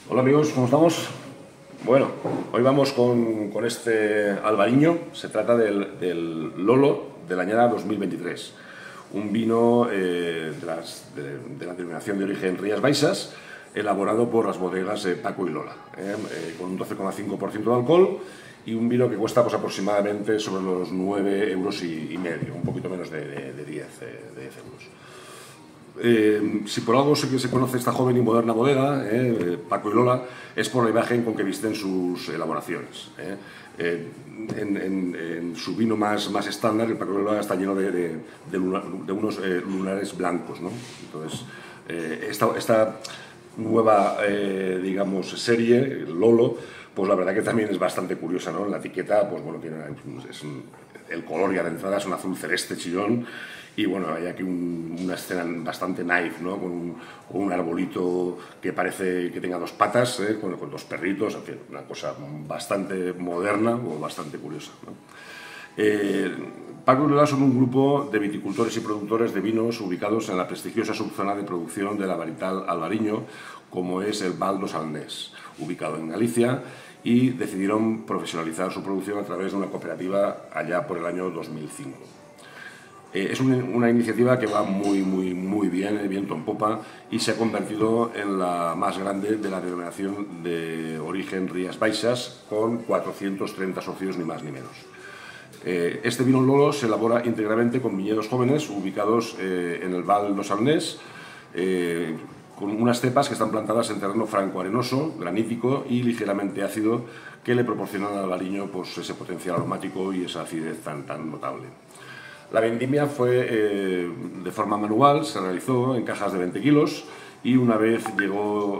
Hola amigos, ¿cómo estamos? Bueno, hoy vamos con este albariño. Se trata del Lolo de la añada 2023. Un vino de la denominación de origen Rías Baixas, elaborado por las bodegas Paco y Lola, con un 12,5% de alcohol y un vino que cuesta pues, aproximadamente sobre los 9,5 euros, un poquito menos de 10 euros. Si por algo sé que se conoce esta joven y moderna bodega, Paco y Lola, es por la imagen con que visten sus elaboraciones. En su vino más estándar, el Paco y Lola está lleno de unos lunares blancos, ¿no? Entonces, esta nueva, digamos, serie, el Lolo, pues la verdad que también es bastante curiosa, ¿no? En la etiqueta, pues bueno, el color ya de entrada es un azul celeste chillón. Y bueno, hay aquí una escena bastante naif, ¿no? Con un arbolito que parece que tenga dos patas, con dos perritos, en fin, una cosa bastante moderna o bastante curiosa, ¿no? Paco y Lola son un grupo de viticultores y productores de vinos ubicados en la prestigiosa subzona de producción de la varietal albariño, como es el Val do Salnés, ubicado en Galicia, y decidieron profesionalizar su producción a través de una cooperativa allá por el año 2005. Es una iniciativa que va muy bien, viento en popa, y se ha convertido en la más grande de la denominación de origen Rías Baixas, con 430 socios, ni más ni menos. Este vino Lolo se elabora íntegramente con viñedos jóvenes ubicados en el Val do Salnés, con unas cepas que están plantadas en terreno franco-arenoso, granítico y ligeramente ácido, que le proporcionan al albariño pues, ese potencial aromático y esa acidez tan notable. La vendimia fue de forma manual, se realizó en cajas de 20 kilos y una vez llegó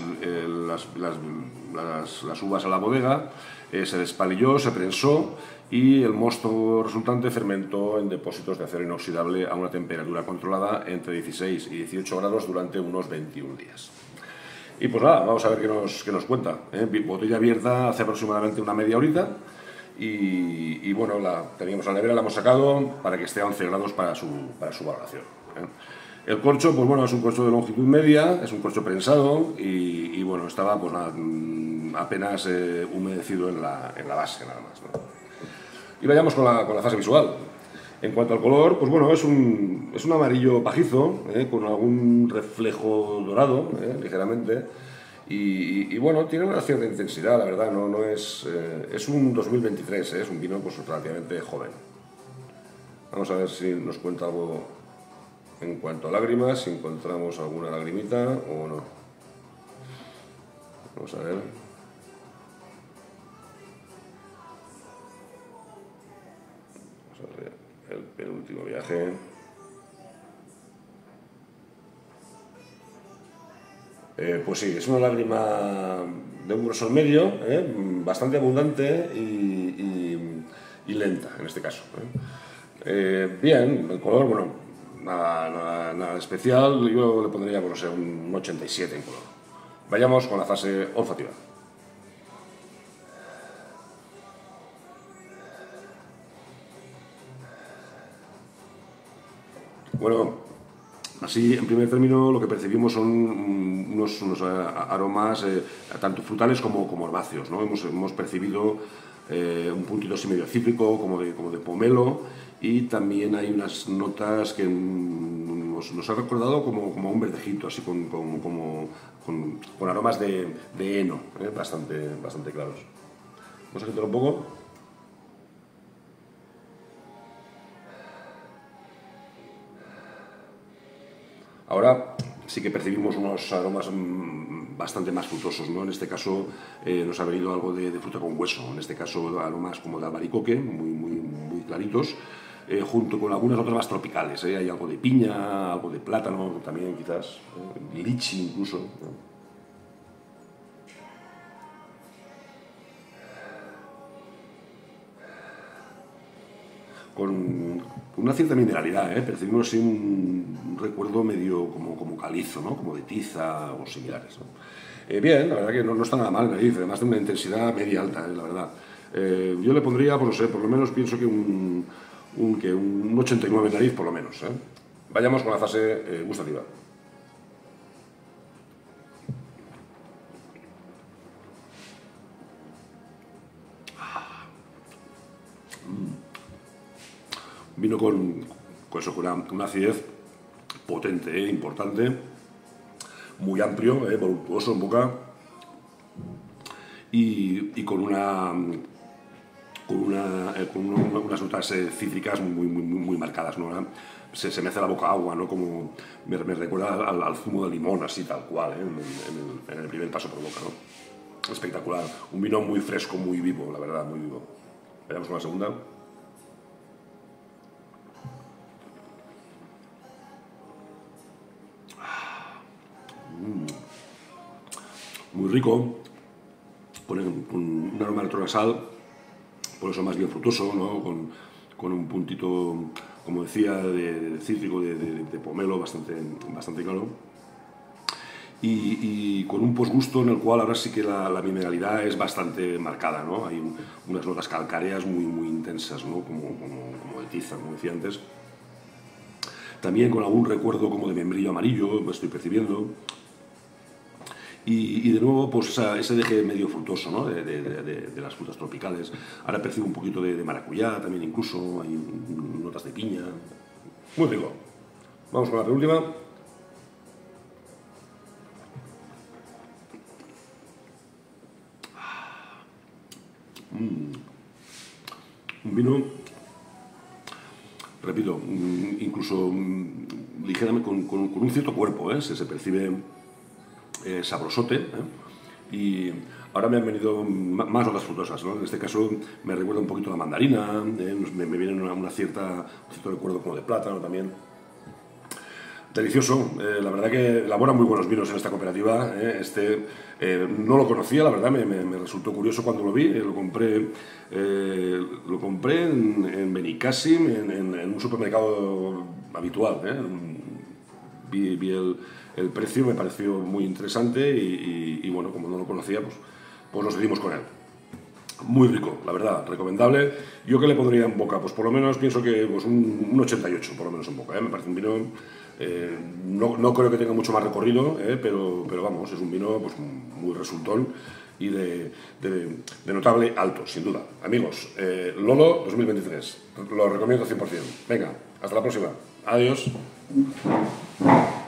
las uvas a la bodega, se despalilló, se prensó y el mosto resultante fermentó en depósitos de acero inoxidable a una temperatura controlada entre 16 y 18 grados durante unos 21 días. Y pues nada, vamos a ver qué nos cuenta. Botella abierta hace aproximadamente una media horita. Y bueno, teníamos la nevera, la hemos sacado para que esté a 11 grados para su valoración. El corcho, pues bueno, es un corcho de longitud media, es un corcho prensado y bueno, estaba pues apenas humedecido en la base nada más, ¿no? Y vayamos con la fase visual. En cuanto al color, pues bueno, es un amarillo pajizo, con algún reflejo dorado, ligeramente. Y bueno, tiene una cierta intensidad, la verdad, no es un 2023, es un vino pues, relativamente joven. Vamos a ver si nos cuenta algo en cuanto a lágrimas, si encontramos alguna lagrimita o no. Vamos a ver. Vamos a ver el penúltimo viaje. Pues sí, es una lágrima de un grosor medio, bastante abundante y lenta en este caso. Bien, el color, bueno, nada especial, yo le pondría, pues, no sé, un 87 en color. Vayamos con la fase olfativa. Bueno, así, en primer término, lo que percibimos son unos aromas tanto frutales como herbáceos, ¿no? Hemos percibido un puntito así medio cítrico, como de pomelo, y también hay unas notas que nos ha recordado como un verdejito, así con aromas de heno, bastante claros. Vamos a quitar un poco. Ahora sí que percibimos unos aromas bastante más frutosos, ¿no? En este caso nos ha venido algo de fruta con hueso, en este caso aromas como de albaricoque, muy claritos, junto con algunas otras más tropicales, hay algo de piña, algo de plátano también quizás, lichi incluso, ¿no? Con una cierta mineralidad, percibimos así un recuerdo medio como calizo, ¿no? Como de tiza o similares, ¿no? Bien, la verdad que no está nada mal, nariz, además de una intensidad media alta, la verdad. Yo le pondría, pues no sé, por lo menos pienso que un 89 nariz, por lo menos. Vayamos con la fase gustativa. Vino con una acidez potente, importante, muy amplio, voluptuoso en boca y con unas notas cítricas muy marcadas, ¿no? Se me hace la boca agua, ¿no? Como me recuerda al zumo de limón, así tal cual, en el primer paso por boca, ¿no? Espectacular. Un vino muy fresco, muy vivo, la verdad, muy vivo. Veamos con la segunda. Muy rico, con un aroma retronasal, por eso más bien frutoso, ¿no? Con un puntito, como decía, de cítrico, de pomelo bastante claro. Y con un posgusto en el cual ahora sí que la mineralidad es bastante marcada, ¿no? Hay unas notas calcáreas muy intensas, ¿no? Como de tiza, como decía antes. También con algún recuerdo como de membrillo amarillo, me estoy percibiendo. Y de nuevo, pues ese deje medio frutoso, ¿no? de las frutas tropicales. Ahora percibo un poquito de maracuyá también, incluso. Hay notas de piña. Muy rico. Vamos con la penúltima. Un vino, repito, incluso ligeramente con un cierto cuerpo, se percibe sabrosote, y ahora me han venido más notas frutosas, ¿no? En este caso me recuerda un poquito a la mandarina, me viene un cierto recuerdo como de plátano también. Delicioso, la verdad que elaboran muy buenos vinos en esta cooperativa. No lo conocía, la verdad, me resultó curioso cuando lo vi. Lo compré en Benicàssim, en un supermercado habitual. Vi el precio, me pareció muy interesante y bueno, como no lo conocía, pues nos decidimos con él. Muy rico, la verdad, recomendable. ¿Yo qué le pondría en boca? Pues por lo menos pienso que pues un 88, por lo menos en boca. Me parece un vino, no creo que tenga mucho más recorrido, pero vamos, es un vino pues, muy resultón y de notable alto, sin duda. Amigos, Lolo 2023, lo recomiendo 100%. Venga, hasta la próxima. Adiós.